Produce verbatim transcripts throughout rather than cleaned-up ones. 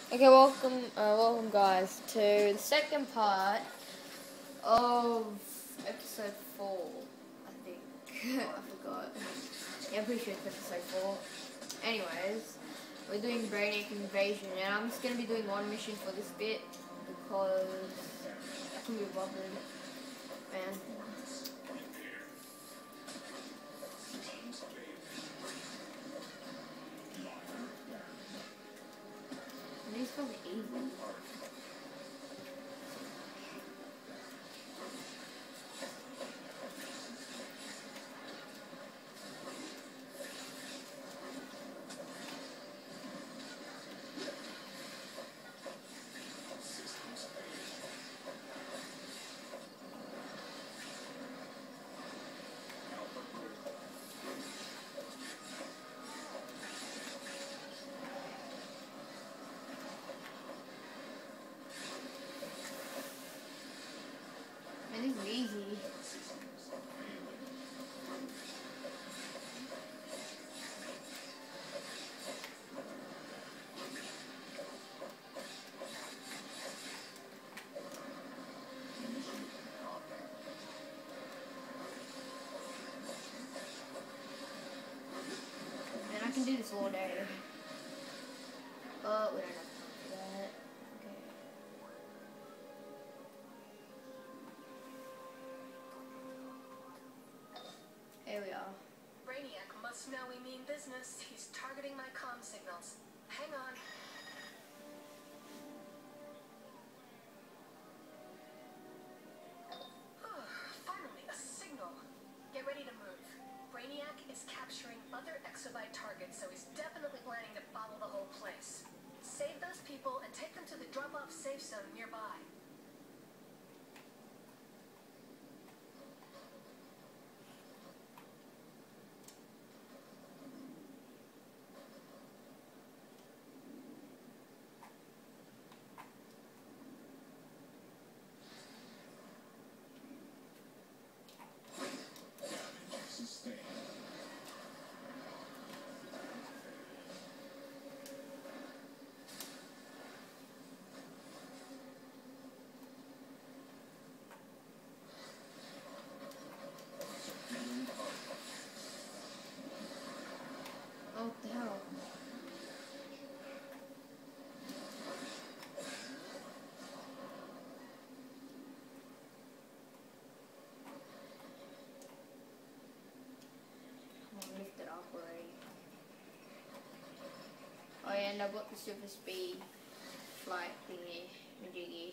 Okay, welcome, uh, welcome guys to the second part of episode four. I think I forgot. Yeah, I'm pretty sure it's episode four. Anyways, we're doing Brainiac Invasion, and I'm just gonna be doing one mission for this bit because I can be bothered, man. And these guys are easy. Man, these are easy. Man, I can do this all day. But we don't have time for that. Okay. Here we are. Brainiac must know we mean business. He's targeting my comm signals. Hang on. Finally, a signal. Get ready to move. Brainiac is capturing other exobyte targets, so he's definitely planning to follow the whole place. Save those people and take them to the drop-off safe zone nearby. Oh, what the hell? Come on, lift it up already. Oh yeah, and I've got the super speed flight thingy, majiggy.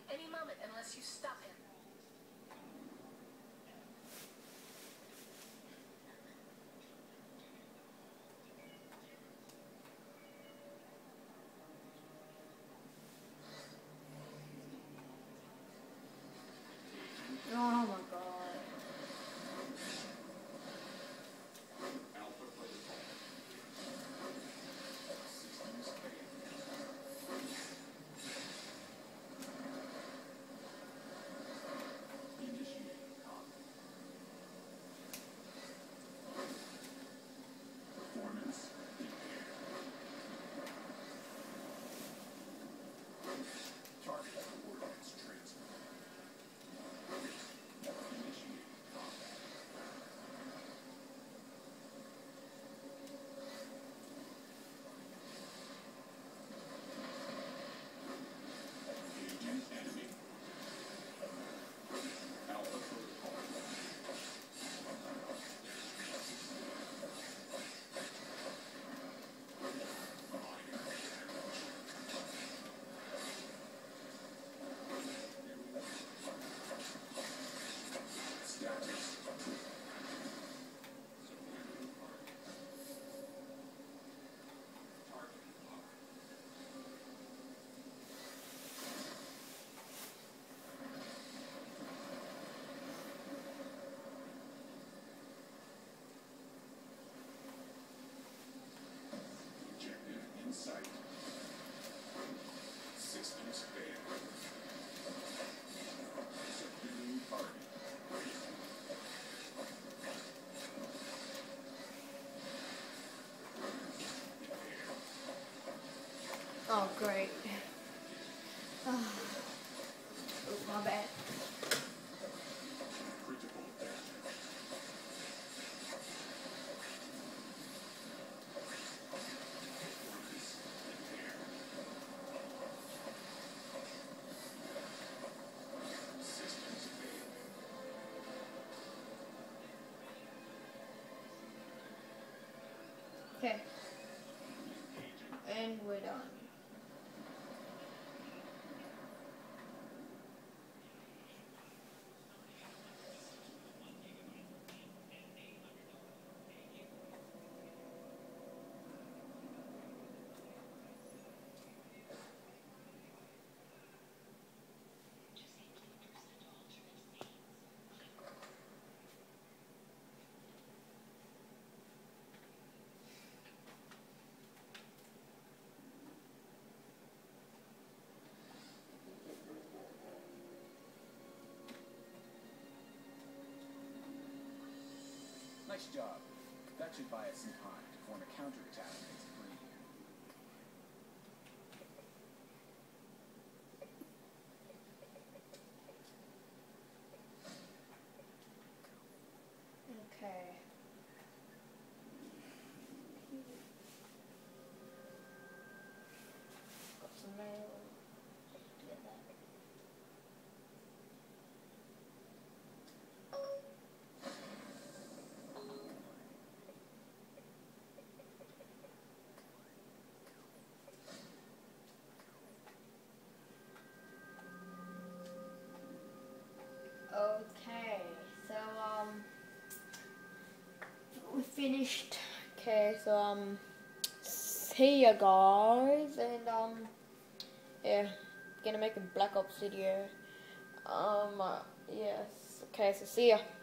any moment unless you stop him. Oh my god. Oh, great. Oh, my bad. Okay. And we're done. Nice job. That should buy us some time to form a counterattack against Bree. Okay. Got some mail. Get that. Okay, so um, we finished. Okay, so um, see ya guys, and um, yeah, gonna make a Black Ops video. Um, uh, yes. Okay, so see ya.